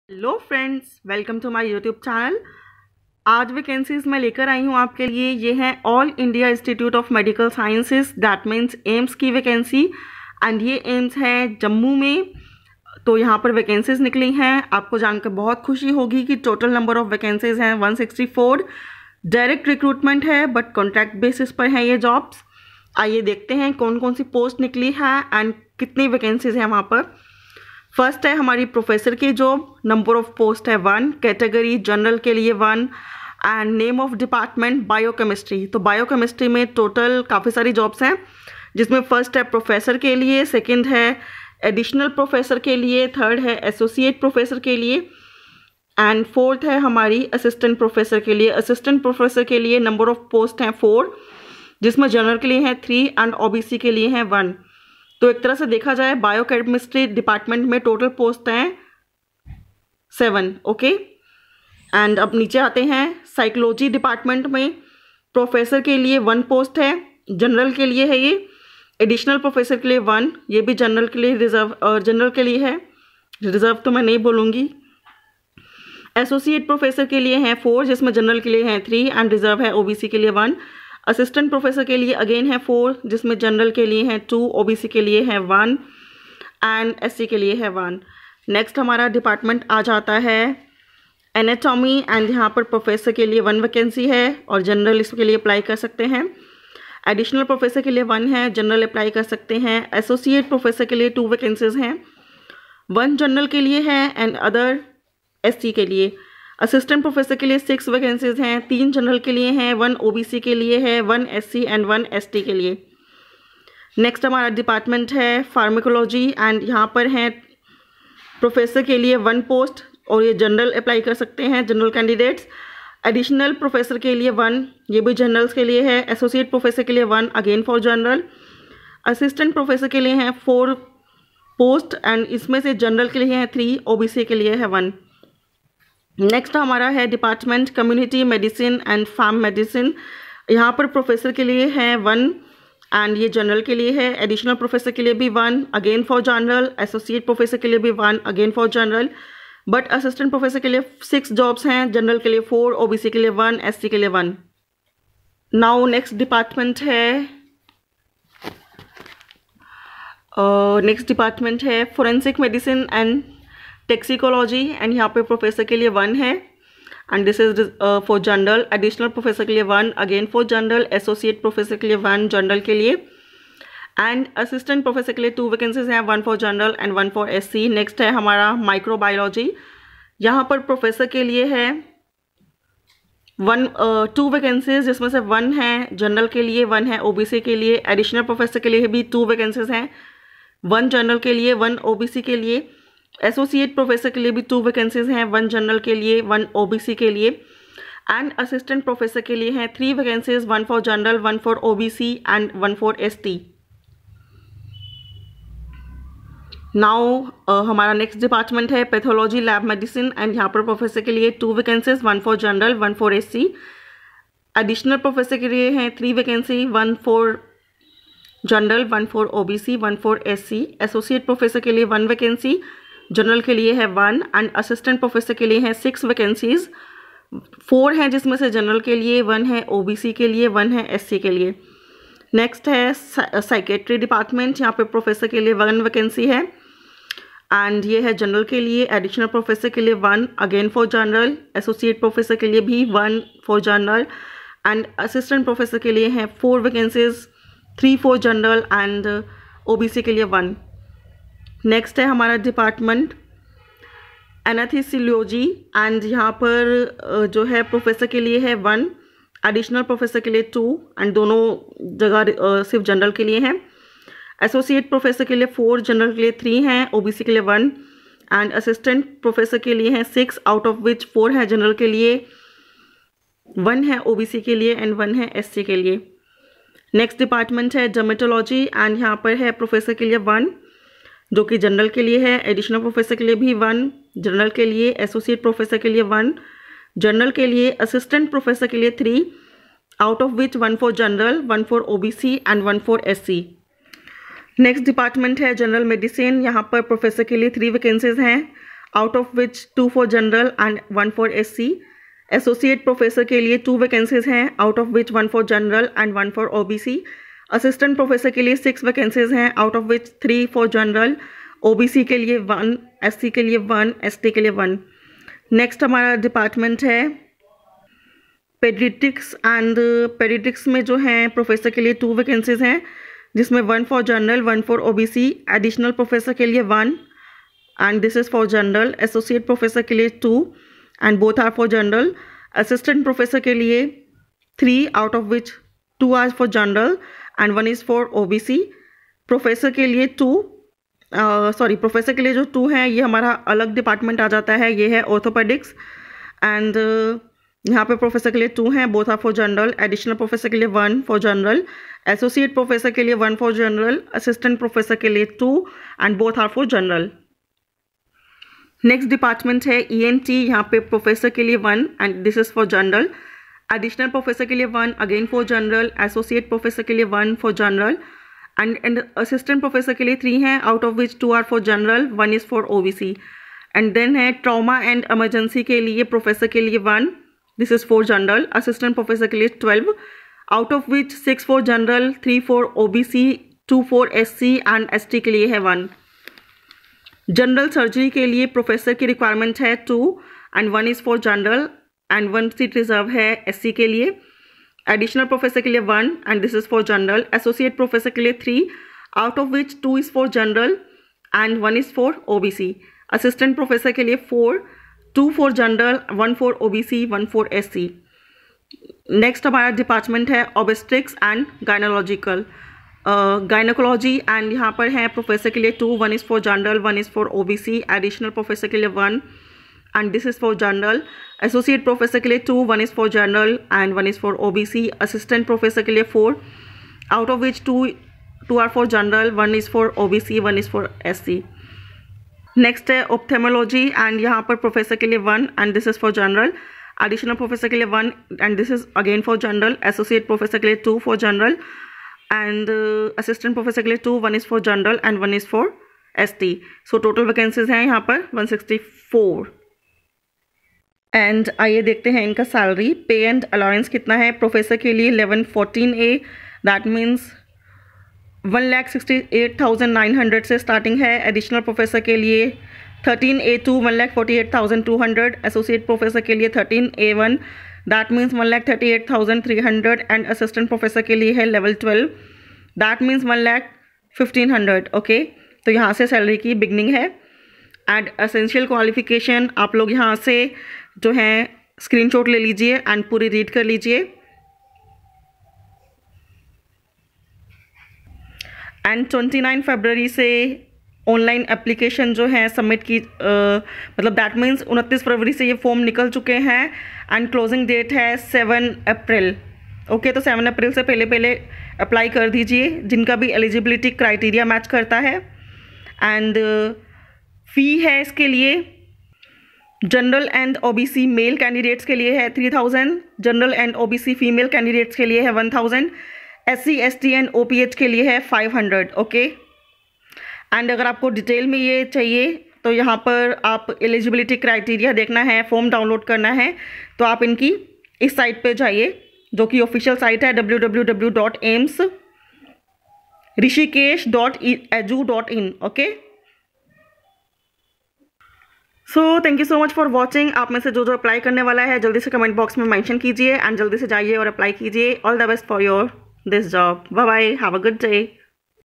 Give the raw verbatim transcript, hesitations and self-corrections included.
Hello friends, welcome to my YouTube channel. आज vacancies मैं लेकर आई हूँ आपके लिए। ये है All India Institute of Medical Sciences, that means AIIMS की वैकेंसी। एंड ये एम्स है जम्मू में। तो यहाँ पर वैकेंसीज निकली हैं। आपको जानकर बहुत खुशी होगी कि टोटल नंबर ऑफ वैकेंसीज हैं one sixty four. Direct recruitment है बट कॉन्ट्रैक्ट बेसिस पर हैं ये जॉब्स। आइए देखते हैं कौन कौन सी पोस्ट निकली है एंड कितनी वैकेंसीज हैं वहाँ पर। फर्स्ट है हमारी प्रोफेसर की जॉब। नंबर ऑफ पोस्ट है वन। कैटेगरी जनरल के लिए one and name of department biochemistry. तो बायोकेमिस्ट्री में टोटल काफ़ी सारी जॉब्स हैं, जिसमें फर्स्ट है प्रोफेसर के लिए, सेकंड है एडिशनल प्रोफेसर के लिए, थर्ड है एसोसिएट प्रोफेसर के लिए एंड फोर्थ है हमारी असिस्टेंट प्रोफेसर के लिए। असिस्टेंट प्रोफेसर के लिए नंबर ऑफ पोस्ट हैं फोर, जिसमें जनरल के लिए हैं थ्री एंड ओबीसी के लिए हैं वन। तो एक तरह से देखा जाए बायोकेमिस्ट्री डिपार्टमेंट में टोटल पोस्ट हैं सेवन। ओके, एंड अब नीचे आते हैं साइकोलॉजी डिपार्टमेंट में। प्रोफेसर के लिए वन पोस्ट है, जनरल के लिए है ये। एडिशनल प्रोफेसर के लिए वन, ये भी जनरल के लिए रिजर्व और जनरल के लिए है, रिजर्व तो मैं नहीं बोलूँगी। एसोसिएट प्रोफेसर के लिए हैं फोर, जिसमें जनरल के लिए हैं थ्री एंड रिजर्व है ओबीसी के लिए वन। असिस्टेंट प्रोफेसर के लिए अगेन है फोर, जिसमें जनरल के लिए हैं टू, ओबीसी के लिए है वन एंड एससी के लिए है वन। नेक्स्ट हमारा डिपार्टमेंट आ जाता है एनाटॉमी एंड यहाँ पर प्रोफेसर के लिए वन वैकेंसी है और जनरल इसके लिए अप्लाई कर सकते हैं। एडिशनल प्रोफेसर के लिए वन है, जनरल अप्लाई कर सकते हैं। एसोसिएट प्रोफेसर के लिए टू वैकेंसीज हैं, वन जनरल के लिए है एंड अदर एससी के लिए। असिस्टेंट प्रोफेसर के लिए सिक्स वैकेंसीज हैं, तीन जनरल के लिए हैं, वन ओबीसी के लिए है, one SC and one ST के लिए। नेक्स्ट हमारा डिपार्टमेंट है फार्माकोलॉजी एंड यहाँ पर हैं प्रोफेसर के लिए वन पोस्ट और ये जनरल अप्लाई कर सकते हैं जनरल कैंडिडेट्स। एडिशनल प्रोफेसर के लिए वन, ये भी जनरल्स के लिए है। एसोसिएट प्रोफेसर के लिए one, again for general. Assistant professor के लिए हैं फोर पोस्ट एंड इसमें से जनरल के लिए हैं थ्री, ओबीसी के लिए है वन। नेक्स्ट हमारा है department community medicine and farm medicine. यहाँ पर प्रोफेसर के लिए है वन एंड ये जनरल के लिए है। एडिशनल प्रोफेसर के लिए भी one, again for general. Associate professor के लिए भी one, again for general. But assistant professor के लिए सिक्स जॉब्स हैं, जनरल के लिए फोर, ओबीसी के लिए वन, एससी के लिए वन। नाउ नेक्स्ट डिपार्टमेंट है नेक्स्ट डिपार्टमेंट है forensic medicine and toxicology and यहाँ पे प्रोफेसर के लिए वन है and this is for general. Additional professor के लिए one, again for general. Associate professor के लिए वन जनरल के लिए एंड असिस्टेंट प्रोफेसर के लिए टू वैकेंसीज हैं, one for general and one for SC. Next है हमारा माइक्रोबायोलॉजी। यहाँ पर प्रोफेसर के लिए है वन टू वैकेंसीज, जिसमें से वन है जनरल के लिए, वन है ओबीसी के लिए। एडिशनल प्रोफेसर के लिए भी टू वैकेंसीज हैं, वन जनरल के लिए, वन ओबीसी के लिए। एसोसिएट प्रोफेसर के लिए भी टू वैकेंसीज हैं, वन जनरल के लिए, वन ओबीसी के लिए एंड असिस्टेंट प्रोफेसर के लिए हैं three vacancies, one for general, one for OBC and one for ST. Now हमारा नेक्स्ट डिपार्टमेंट है पैथोलॉजी लैब मेडिसिन एंड यहाँ पर प्रोफेसर के लिए two vacancies, one for general, one for SC. Additional professor के लिए हैं three vacancy, one for general, one for OBC, one for SC. Associate professor के लिए वन वैकेंसी, जनरल के लिए है वन एंड असिस्टेंट प्रोफेसर के लिए हैं सिक्स वैकेंसीज, फोर हैं जिसमें से जनरल के लिए, वन है ओबीसी के लिए, वन है एससी के लिए। नेक्स्ट है साइकेट्री डिपार्टमेंट। यहाँ पे प्रोफेसर के लिए वन वैकेंसी है एंड ये है जनरल के लिए। एडिशनल प्रोफेसर के लिए one, again for general. Associate professor के लिए भी one for general and assistant professor के लिए हैं four vacancies, three for general and OBC के लिए वन। नेक्स्ट है हमारा डिपार्टमेंट एनास्थेसियोलॉजी एंड यहाँ पर जो है प्रोफेसर के लिए है वन, एडिशनल प्रोफेसर के लिए टू एंड दोनों जगह सिर्फ जनरल के लिए हैं। एसोसिएट प्रोफेसर के लिए फोर, जनरल के लिए थ्री हैं, ओबीसी के लिए वन एंड असिस्टेंट प्रोफेसर के लिए हैं six, out of which four है जनरल के लिए, वन है ओबीसी के लिए एंड वन है एससी के लिए। नेक्स्ट डिपार्टमेंट है डर्मेटोलॉजी एंड यहाँ पर है प्रोफेसर के लिए वन, जो कि जनरल के लिए है। एडिशनल प्रोफेसर के लिए भी वन, जनरल के लिए। एसोसिएट प्रोफेसर के लिए वन, जनरल के लिए। असिस्टेंट प्रोफेसर के लिए three, out of which one for general, one for OBC and one for SC. Next department है जनरल मेडिसिन। यहाँ पर प्रोफेसर के लिए थ्री वैकेंसीज हैं, out of which two for general and one for S C. Associate professor के लिए two vacancies हैं, out of which one for general and one for O B C. Assistant professor के लिए six vacancies हैं, out of which three for general, O B C के लिए one, S C के लिए वन, एस टी के लिए one. Next हमारा डिपार्टमेंट है पेडिट्रिक्स एंड पेडिट्रिक्स में जो है प्रोफेसर के लिए टू वैकेंसीज हैं, जिसमें one for general, one for O B C. Additional professor के लिए one and this is for general. Associate professor के लिए two and both are for general. Assistant professor के लिए three, out of which two are for general and one is for O B C. Professor के लिए to sorry professor के लिए जो to है ये हमारा अलग डिपार्टमेंट आ जाता है, ये है ऑर्थोपेडिक्स। एंड uh, यहाँ पे प्रोफेसर के लिए टू हैं, both are for general. Additional professor के लिए one for general. Associate professor के लिए one for general. Assistant professor के लिए two and both are for general. Next department है ई एन टी। यहाँ पे प्रोफेसर के लिए one and this is for general. Additional professor के लिए one again for general. Associate professor के लिए one for general and and assistant professor के लिए थ्री हैं, out of which two are for general, one is for O B C. And then है trauma and emergency के लिए professor के लिए one, this is for general. Assistant professor के लिए twelve, out of which six for general, three for O B C, two for S C and S T के लिए है वन। जनरल सर्जरी के लिए प्रोफेसर की रिक्वायरमेंट है two and one is for general and one seat reserve है S C के लिए। एडिशनल प्रोफेसर के लिए one and this is for general. Associate professor के लिए three, out of which two is for general and one is for O B C. Assistant professor के लिए four, two for general, one for O B C, one for S C. Next हमारा department है obstetrics and gynaecological gynaecology and यहाँ पर है professor के लिए two, one is for general, one is for O B C. Additional professor के लिए one and this is for general. Associate professor के लिए two, one is for general and one is for O B C. Assistant professor के लिए four, out of which two two are for general, one is for O B C, one is for S C. Next है ophthalmology and यहाँ पर professor के लिए one and this is for general. Additional professor के लिए one and this is again for general. Associate professor के लिए two for general and assistant professor के लिए two, one is for general and one is for S T. So total vacancies हैं यहाँ पर one sixty four. And आइए देखते हैं इनका सैलरी पे एंड अलाउंस कितना है। प्रोफेसर के लिए eleven fourteen A, that means one lakh sixty eight thousand nine hundred से स्टार्टिंग है। एडिशनल प्रोफेसर के लिए thirteen A two, one lakh forty eight thousand two hundred. Associate professor के लिए thirteen A one, that means one lakh thirty eight thousand three hundred. And assistant professor के लिए है level twelve, that means one lakh fifteen hundred. Okay, तो यहाँ से salary की beginning है। एंड एसेंशियल क्वालिफिकेशन आप लोग यहाँ से जो है स्क्रीनशॉट ले लीजिए एंड पूरी रीड कर लीजिए। एंड ट्वेंटी नाइन फरवरी से ऑनलाइन एप्लीकेशन जो है सबमिट की uh, मतलब दैट मीन्स उनतीस फरवरी से ये फॉर्म निकल चुके हैं एंड क्लोजिंग डेट है सेवन अप्रैल। ओके, तो सेवन अप्रैल से पहले पहले अप्लाई कर दीजिए जिनका भी एलिजिबिलिटी क्राइटेरिया मैच करता है। एंड फ़ी uh, है इसके लिए general and OBC male candidates के लिए है three thousand, general and OBC female candidates के लिए है one thousand, S C S T and O P H के लिए है फाइव हंड्रेड। ओके, एंड अगर आपको डिटेल में ये चाहिए तो यहाँ पर आप एलिजिबिलिटी क्राइटेरिया देखना है, फॉर्म डाउनलोड करना है, तो आप इनकी इस साइट पे जाइए जो कि ऑफिशियल साइट है W W W dot AIIMS Rishikesh dot edu dot in. Okay, so thank you so much for watching. आप में से जो जो अप्लाई करने वाला है जल्दी से कमेंट बॉक्स में मेंशन कीजिए एंड जल्दी से जाइए और अप्लाई कीजिए। All the best for your this job. Bye bye, have a good day.